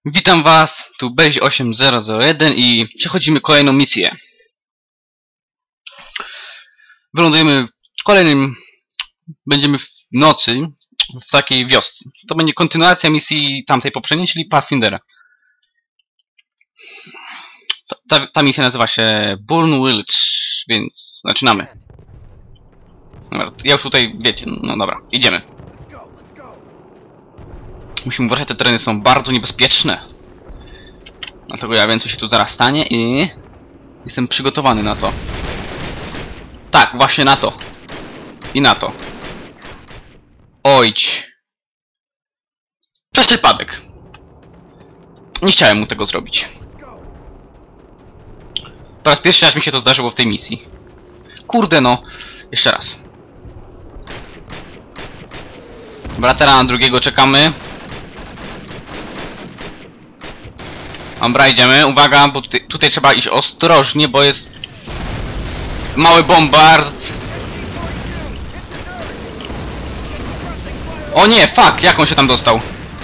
Witam was, tu Base8001 i przechodzimy kolejną misję. Wylądujemy w kolejnym... Będziemy w nocy w takiej wiosce. To będzie kontynuacja misji tamtej poprzedniej, czyli Pathfindera. Ta misja nazywa się Burn Village, więc zaczynamy. Dobra, ja już tutaj wiecie, no dobra, idziemy. Musimy uważać, te tereny są bardzo niebezpieczne. Dlatego ja wiem, co się tu zaraz stanie i jestem przygotowany na to. Tak, właśnie na to. I na to. Ojdź. Przez przypadek. Nie chciałem mu tego zrobić. Po raz pierwszy raz mi się to zdarzyło w tej misji. Kurde no. Jeszcze raz. Bratera na drugiego czekamy. Dobra, idziemy. Uwaga, bo tutaj trzeba iść ostrożnie, bo jest mały bombard. O nie, fuck, jak on się tam dostał?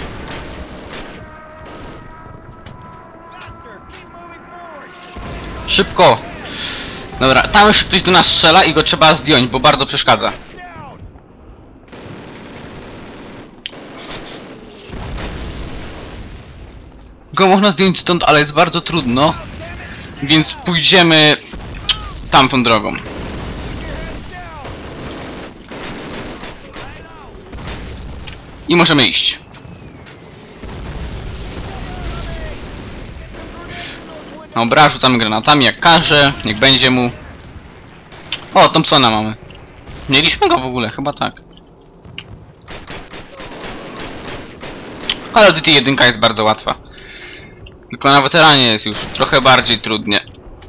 Szybko. Dobra, tam już ktoś do nas strzela i go trzeba zdjąć, bo bardzo przeszkadza. Go można zdjąć stąd, ale jest bardzo trudno. Więc pójdziemy tamtą drogą. I możemy iść. Dobra, rzucamy granatami jak każe. Niech będzie mu. O, Thompsona mamy. Mieliśmy go w ogóle, chyba tak. Ale DT1 jest bardzo łatwa. Tylko na weteranie jest już trochę bardziej trudnie.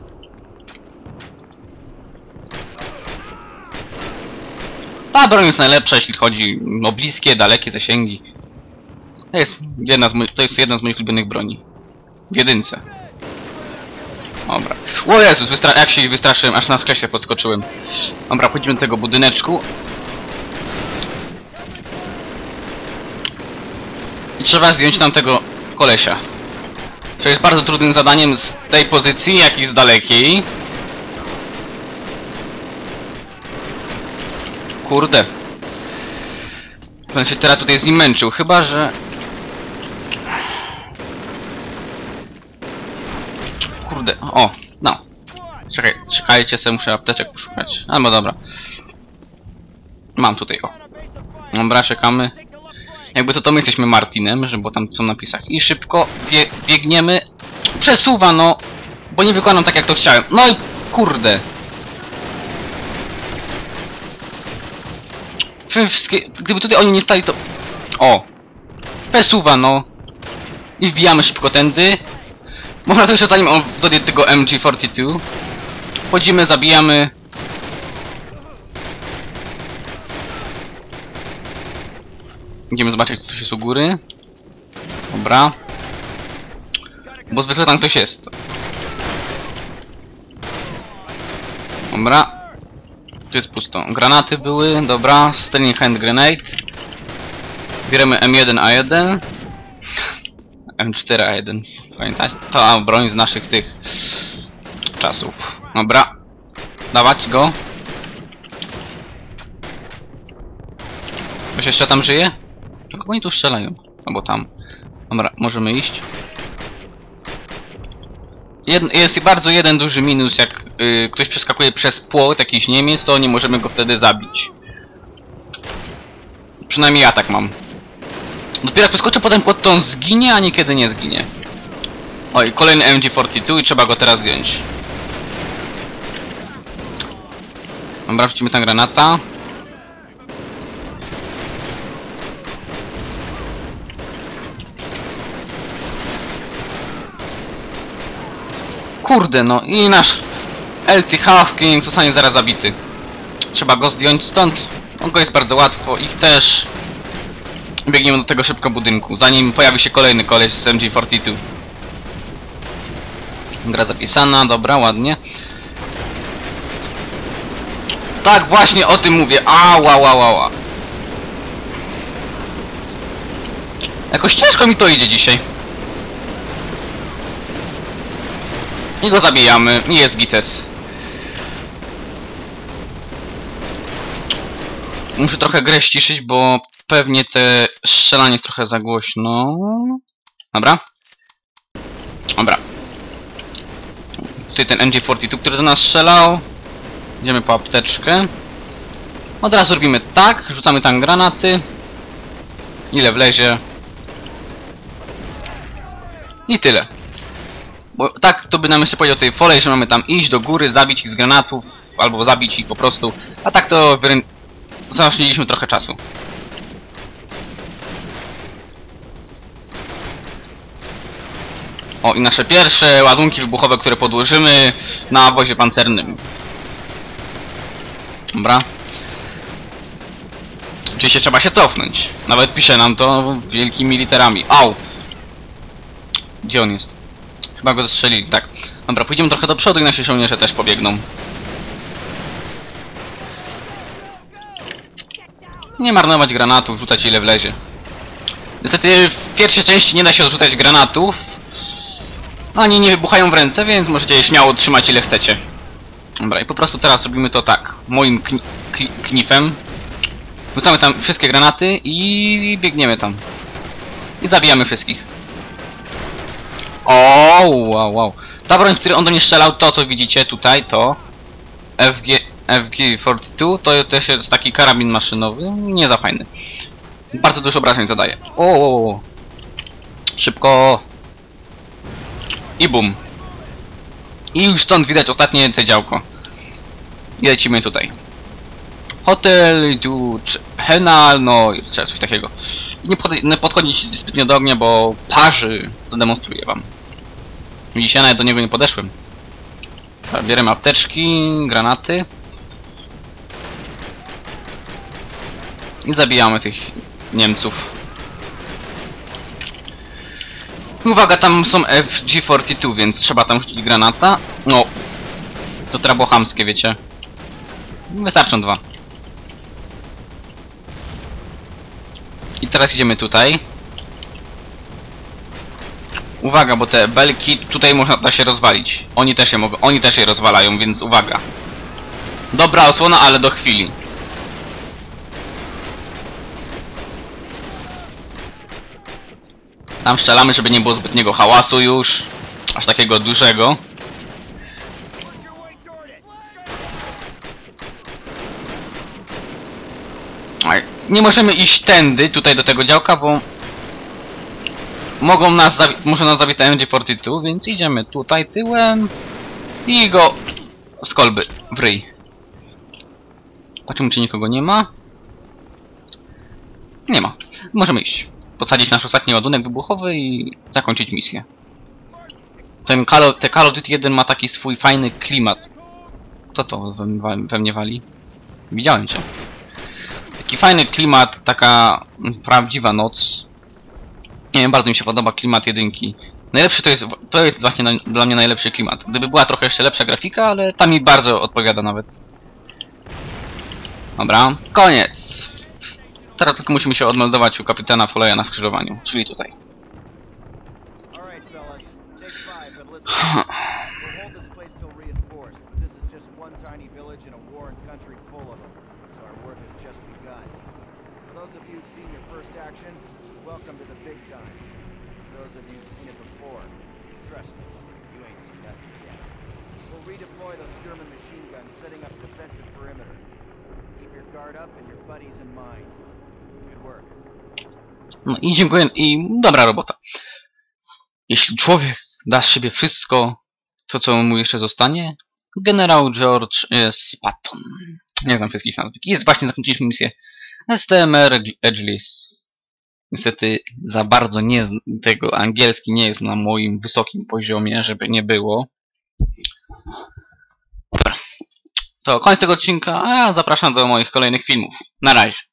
Ta broń jest najlepsza, jeśli chodzi o bliskie, dalekie zasięgi. To jest jedna z moich ulubionych broni. W jedynce. Dobra. O Jezus, jak się wystraszyłem, aż na skresie podskoczyłem. Dobra, pójdziemy do tego budyneczku. I trzeba zdjąć nam tego kolesia. Co jest bardzo trudnym zadaniem z tej pozycji, jak i z dalekiej. Kurde. Będę się teraz tutaj z nim męczył, chyba że... Kurde, o, no. Czekajcie, sobie muszę apteczek poszukać. Albo dobra. Mam tutaj, o. Dobra, czekamy. Jakby to my jesteśmy Martinem, że bo tam są napisach. I szybko biegniemy. Przesuwa, no. Bo nie wykonam tak, jak to chciałem. No i kurde. Gdyby tutaj oni nie stali, to... O. Przesuwa, no. I wbijamy szybko tędy. Można to jeszcze zanim on dodje tego MG42. Wchodzimy, zabijamy. Idziemy zobaczyć, co tu jest u góry. Dobra. Bo zwykle tam ktoś jest. Dobra. Tu jest pusto. Granaty były, dobra. Sterling hand grenade. Bierzemy M1A1. M4A1. Pamiętacie? To broń z naszych tych czasów. Dobra. Dawać go. Ktoś jeszcze tam żyje? Kogo oni tu strzelają? Albo tam. Dobra, możemy iść. Jest bardzo jeden duży minus, jak ktoś przeskakuje przez płot, jakiś Niemiec, to nie możemy go wtedy zabić. Przynajmniej ja tak mam. Dopiero jak przeskoczę potem płot, to on zginie, a niekiedy nie zginie. Oj, kolejny MG42 i trzeba go teraz zdjąć. Dobra, wrzucimy tam granata. Kurde no i nasz LT Halfking zostanie zaraz zabity. Trzeba go zdjąć stąd. On go jest bardzo łatwo. Ich też. Biegniemy do tego szybko budynku, zanim pojawi się kolejny koleś z MG42. Gra zapisana, dobra, ładnie. Tak, właśnie o tym mówię. Ała. Jakoś ciężko mi to idzie dzisiaj. I go zabijamy. I jest gites. Muszę trochę grę ściszyć, bo pewnie te strzelanie jest trochę za głośno. Dobra. Dobra. Tutaj ten MG42, który do nas strzelał. Idziemy po apteczkę. Od razu robimy tak. Rzucamy tam granaty. Ile wlezie. I tyle. Bo tak to by nam jeszcze powiedział tej folej, że mamy tam iść do góry, zabić ich z granatów. Albo zabić ich po prostu. A tak to zaoszczędziliśmy trochę czasu. O, i nasze pierwsze ładunki wybuchowe, które podłożymy na wozie pancernym. Dobra. Oczywiście trzeba się cofnąć. Nawet pisze nam to wielkimi literami. Au! Gdzie on jest? Chyba go zastrzelili, tak. Dobra, pójdziemy trochę do przodu i nasi żołnierze też pobiegną. Nie marnować granatów, rzucać ile wlezie. Niestety w pierwszej części nie da się odrzucać granatów. Ani nie wybuchają w ręce, więc możecie je śmiało trzymać ile chcecie. Dobra, i po prostu teraz robimy to tak. Moim knifem. Rzucamy tam wszystkie granaty i biegniemy tam. I zabijamy wszystkich. O, wow, wow. Ta broń, w której on do mnie strzelał, to co widzicie tutaj, to FG42, to też jest taki karabin maszynowy, nie za fajny. Bardzo dużo obrażeń to daje. O, szybko. I bum. I już stąd widać ostatnie te działko. I lecimy tutaj. Hotel, Henal, no i coś takiego. Nie podchodzić zbytnio do ognia, bo parzy. Zademonstruję wam. Widzicie, ja nawet do niego nie podeszłem. Bierzemy apteczki, granaty. I zabijamy tych Niemców. Uwaga, tam są FG42, więc trzeba tam rzucić granata. No. To teraz było chamskie, wiecie. Wystarczą dwa. I teraz idziemy tutaj. Uwaga, bo te belki tutaj można się rozwalić. Oni też je rozwalają, więc uwaga. Dobra osłona, ale do chwili. Tam strzelamy, żeby nie było zbytniego hałasu już. Aż takiego dużego. Nie możemy iść tędy, tutaj do tego działka, bo może nas zabić MG42, więc idziemy tutaj tyłem i go z kolby w ryj. Patrzymy, czy nikogo nie ma. Nie ma. Możemy iść. Podsadzić nasz ostatni ładunek wybuchowy i zakończyć misję. Ten Call of Duty 1 ma taki swój fajny klimat. Kto to we mnie wali? Widziałem cię. Taki fajny klimat, taka prawdziwa noc. Nie wiem, bardzo mi się podoba klimat jedynki. Najlepszy to jest właśnie dla mnie najlepszy klimat. Gdyby była trochę jeszcze lepsza grafika, ale ta mi bardzo odpowiada nawet. Dobra, koniec. Teraz tylko musimy się odmeldować u kapitana Folleya na skrzyżowaniu, czyli tutaj. Redeploy those German machine guns, setting up defensive perimeter. Keep your guard up and your buddies in mind. Good work. No i dziękuję, i dobra robota. Jeśli człowiek da z siebie wszystko, to co mu jeszcze zostanie, generał George Patton. Nie znam wszystkich nazw. Jest właśnie, zakończyliśmy misję STMR Edgelis. Niestety za bardzo tego angielski nie jest na moim wysokim poziomie, żeby nie było. Dobra. To koniec tego odcinka, a ja zapraszam do moich kolejnych filmów. Na razie.